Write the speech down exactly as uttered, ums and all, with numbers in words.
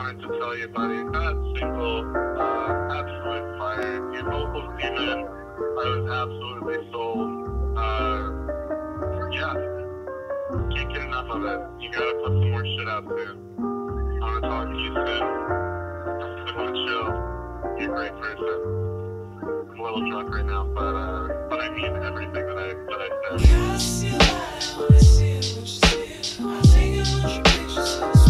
wanted to tell you, buddy, that single, uh, absolute fire. Your vocals came in, I was absolutely sold. Uh, yeah, can't get enough of it. You gotta put some more shit out soon. I wanna talk to you soon. I wanna chill. You're a great person. I'm a little drunk right now, but, uh, but I mean everything that I, that I said. I see you, I see what you see. I take a bunch of pictures.